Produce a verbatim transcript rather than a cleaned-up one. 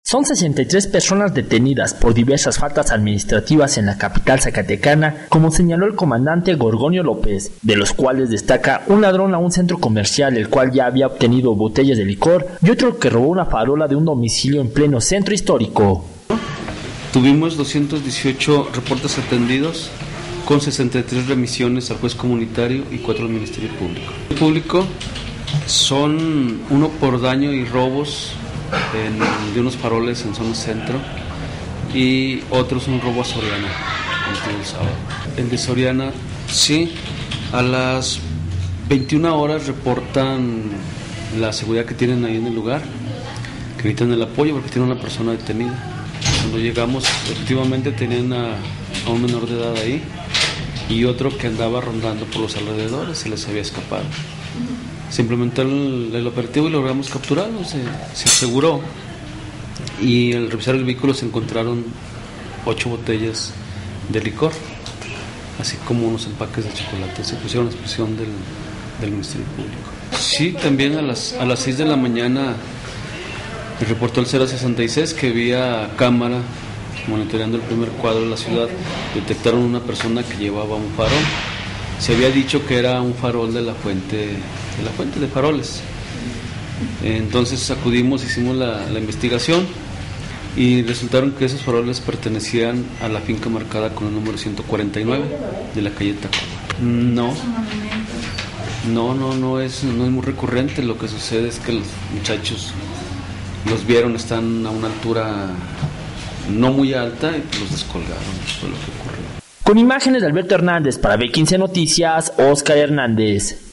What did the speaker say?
Son sesenta y tres personas detenidas por diversas faltas administrativas en la capital zacatecana, como señaló el comandante Gorgonio López, de los cuales destaca un ladrón a un centro comercial, el cual ya había obtenido botellas de licor, y otro que robó una farola de un domicilio en pleno centro histórico. Tuvimos doscientos dieciocho reportes atendidos, con sesenta y tres remisiones al juez comunitario y cuatro al Ministerio Público. El público son uno por daño y robos en, de unos faroles en zona centro, y otros un robo a Soriana el sábado. El de Soriana, sí, a las veintiuna horas reportan la seguridad que tienen ahí en el lugar, que necesitan el apoyo porque tienen una persona detenida. Cuando llegamos, efectivamente tenían a, a un menor de edad ahí y otro que andaba rondando por los alrededores, se les había escapado. Se implementó el, el operativo y logramos capturarlo, se, se aseguró, y al revisar el vehículo se encontraron ocho botellas de licor, así como unos empaques de chocolate. Se pusieron a disposición del, del Ministerio Público. Sí, también a las, a las seis de la mañana me reportó el cero sesenta y seis que vía cámara, monitoreando el primer cuadro de la ciudad, detectaron una persona que llevaba un farol. Se había dicho que era un farol de la fuente de la fuente de faroles. Entonces acudimos, hicimos la, la investigación y resultaron que esos faroles pertenecían a la finca marcada con el número ciento cuarenta y nueve de la calle Tacoma. No, no, no, no es, no es muy recurrente. Lo que sucede es que los muchachos los vieron, están a una altura no muy alta y los descolgaron. Fue lo que ocurrió. Con imágenes de Alberto Hernández para B quince Noticias, Oscar Hernández.